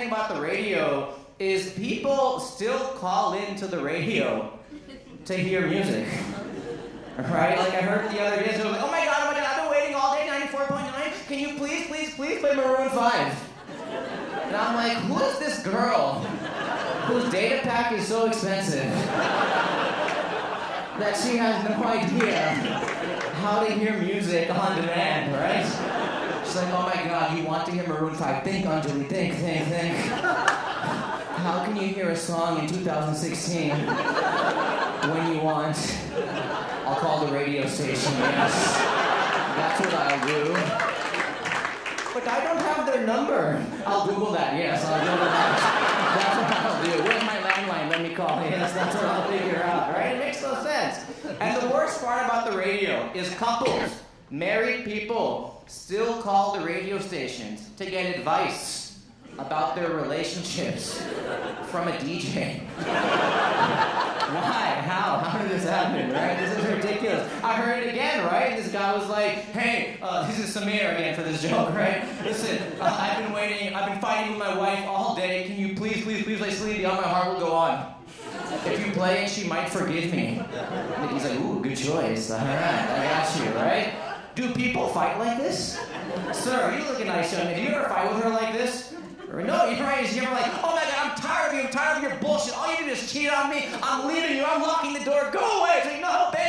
thing about the radio is people still call into the radio to hear music. Right? Like I heard the other day, so I was like, oh my god, I've been waiting all day, 94.9. Can you please play Maroon 5? And I'm like, who is this girl whose data pack is so expensive that she has no idea how to hear music on demand, right? She's like, oh my god, you want to hear Maroon 5? Think, Anjali, think. How can you hear a song in 2016 when you want? I'll call the radio station, yes. That's what I'll do. But I don't have their number. I'll Google that, yes, I'll Google that. That's what I'll do. Where's my landline? Let me call. Yes, that's what I'll figure out, right? It makes no sense. And the worst part about the radio is couples, married people, still call the radio stations to get advice about their relationships from a DJ. Why? How did this happen, right? This is ridiculous. I heard it again, right? This guy was like, hey, this is Samir again for this joke, right? Listen, I've been fighting with my wife all day. Can you please play Sleepy on My Heart Will Go On? If you play it, she might forgive me. And he's like, ooh, good choice. All right, I got you, right? Do people fight like this? Sir, you look a nice young man. Do you ever fight with her like this? No, you're right. You're like, oh my god, I'm tired of you. I'm tired of your bullshit. All you do is cheat on me. I'm leaving you. I'm locking the door. Go away. It's like, no, babe.